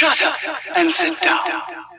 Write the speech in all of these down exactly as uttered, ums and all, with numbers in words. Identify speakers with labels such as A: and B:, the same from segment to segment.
A: Shut up and sit down.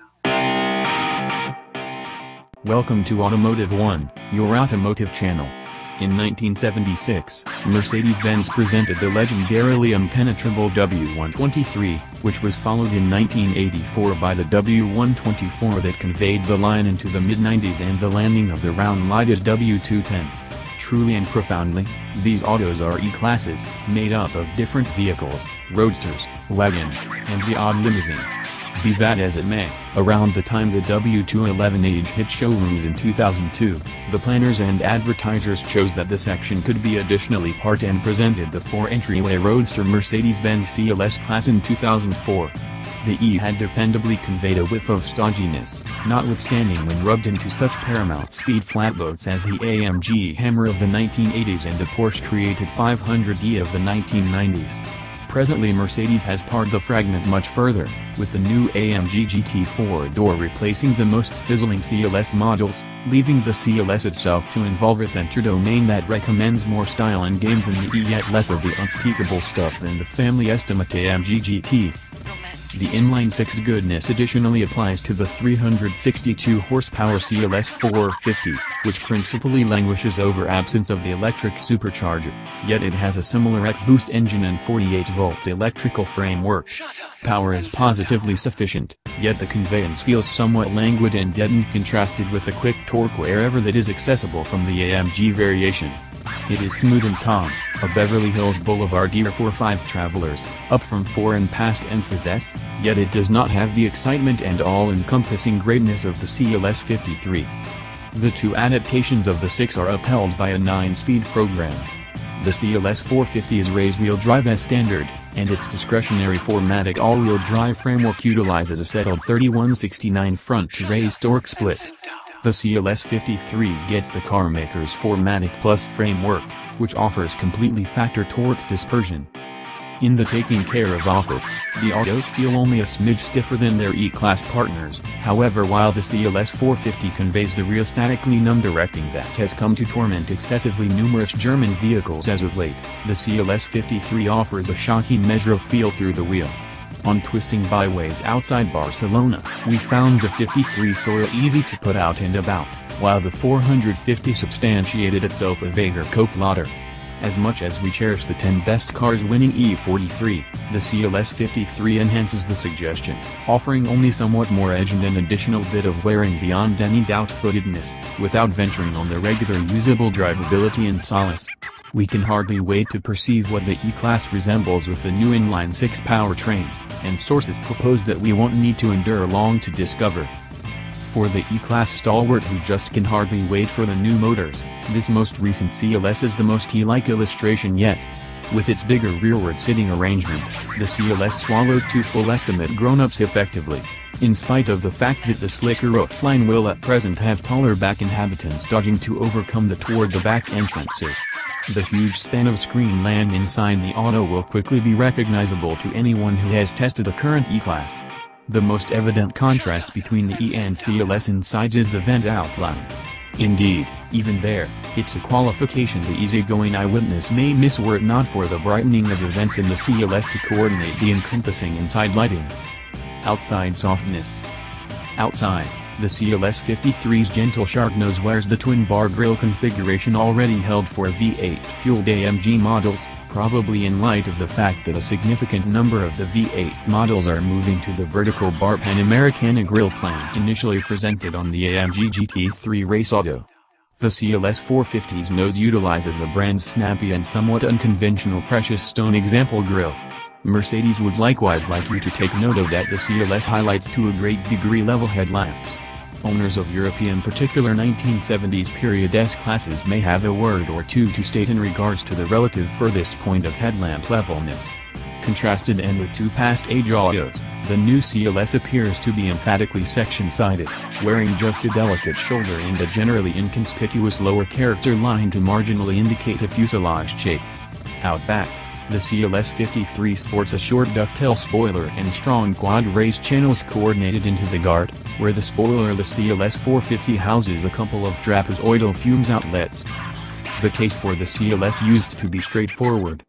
B: Welcome to Automotive One, your automotive channel. In nineteen seventy-six, Mercedes-Benz presented the legendarily impenetrable W one twenty-three, which was followed in nineteen eighty-four by the W one twenty-four that conveyed the line into the mid nineties and the landing of the round-lighted W two ten. Truly and profoundly, these autos are E-classes, made up of different vehicles, roadsters, wagons, and the odd limousine. Be that as it may, around the time the W two eleven age hit showrooms in two thousand two, the planners and advertisers chose that the section could be additionally part and presented the four entryway roadster Mercedes-Benz C L S class in two thousand four. The E had dependably conveyed a whiff of stodginess, notwithstanding when rubbed into such paramount speed flatboats as the A M G Hammer of the nineteen eighties and the Porsche created five hundred E of the nineteen nineties. Presently Mercedes has pared the fragment much further, with the new A M G G T four-door replacing the most sizzling C L S models, leaving the C L S itself to involve a center domain that recommends more style and game than the E yet less of the unspeakable stuff than the family estimate A M G G T. The inline-six goodness additionally applies to the three hundred sixty-two horsepower C L S four fifty, which principally languishes over absence of the electric supercharger, yet it has a similar E C boost engine and forty-eight volt electrical framework. Power is positively sufficient, yet the conveyance feels somewhat languid and deadened contrasted with the quick torque wherever that is accessible from the A M G variation. It is smooth and calm, a Beverly Hills Boulevardier four five Travelers, up from four and past emphasis, yet it does not have the excitement and all-encompassing greatness of the C L S fifty-three. The two adaptations of the six are upheld by a nine-speed program. The C L S four fifty is race-wheel drive as standard, and its discretionary four matic all-wheel drive framework utilizes a settled thirty-one sixty-nine front-to-race torque split. The C L S fifty-three gets the carmaker's four matic plus framework, which offers completely factor torque dispersion. In the taking care of office, the autos feel only a smidge stiffer than their E-class partners. However, while the C L S four fifty conveys the rheostatic numb directing that has come to torment excessively numerous German vehicles as of late, the C L S fifty-three offers a shocking measure of feel through the wheel. On twisting byways outside Barcelona, we found the fifty-three soil easy to put out and about, while the four fifty substantiated itself a vaguer coupe lauder. As much as we cherish the ten best cars winning E forty-three, the C L S fifty-three enhances the suggestion, offering only somewhat more edge and an additional bit of wearing beyond any doubt-footedness, without venturing on the regular usable drivability and solace. We can hardly wait to perceive what the E-Class resembles with the new inline-six powertrain, and sources propose that we won't need to endure long to discover. For the E-Class stalwart who just can hardly wait for the new motors, this most recent C L S is the most E-like illustration yet. With its bigger rearward sitting arrangement, the C L S swallows two full estimate grown-ups effectively, in spite of the fact that the slicker roofline will at present have taller back inhabitants dodging to overcome the toward-the-back entrances. The huge span of screen land inside the auto will quickly be recognizable to anyone who has tested a current E-Class. The most evident contrast between the E and C L S insides is the vent outline. Indeed, even there, it's a qualification the easygoing eyewitness may miss were it not for the brightening of the vents in the C L S to coordinate the encompassing inside lighting. Outside softness. Outside, the C L S fifty-three's gentle shark nose wears the twin-bar grille configuration already held for V eight fueled A M G models, probably in light of the fact that a significant number of the V eight models are moving to the vertical bar Panamericana grille plan initially presented on the A M G G T three race auto. The C L S four fifty's nose utilizes the brand's snappy and somewhat unconventional precious stone example grille. Mercedes would likewise like you to take note of that the C L S highlights to a great degree level headlamps. Owners of European particular nineteen seventies period S-classes may have a word or two to state in regards to the relative furthest point of headlamp levelness. Contrasted and with two past age autos, the new C L S appears to be emphatically section-sided, wearing just a delicate shoulder and a generally inconspicuous lower character line to marginally indicate a fuselage shape. Out back, the C L S fifty-three sports a short ducktail spoiler and strong quad race channels coordinated into the guard, where the spoiler the C L S four fifty houses a couple of trapezoidal fumes outlets. The case for the C L S used to be straightforward.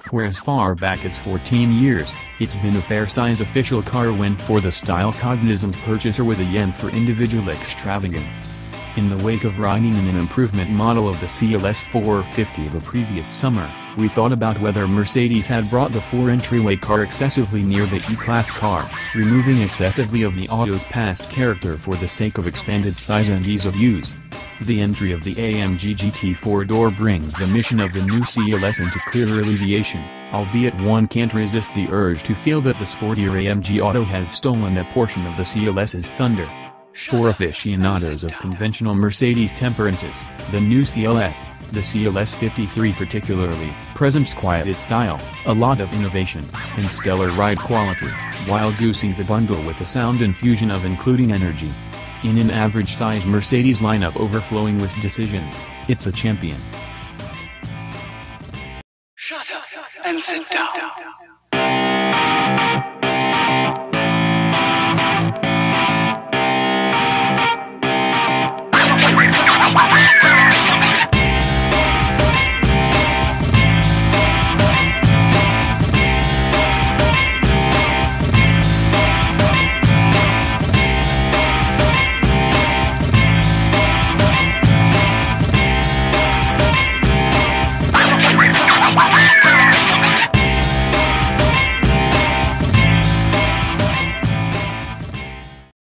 B: For as far back as fourteen years, it's been a fair-size official car win for the style-cognizant purchaser with a yen for individual extravagance. In the wake of riding in an improvement model of the C L S four fifty the previous summer, we thought about whether Mercedes had brought the four entryway car excessively near the E-Class car, removing excessively of the Auto's past character for the sake of expanded size and ease of use. The entry of the A M G G T four-door brings the mission of the new C L S into clearer alleviation, albeit one can't resist the urge to feel that the sportier A M G Auto has stolen a portion of the CLS's thunder. For aficionados of conventional Mercedes temperances, the new C L S, the C L S fifty-three particularly, presents quiet style, a lot of innovation, and stellar ride quality, while goosing the bundle with a sound infusion of including energy. In an average-size Mercedes lineup overflowing with decisions, it's a champion.
A: Shut up and sit down.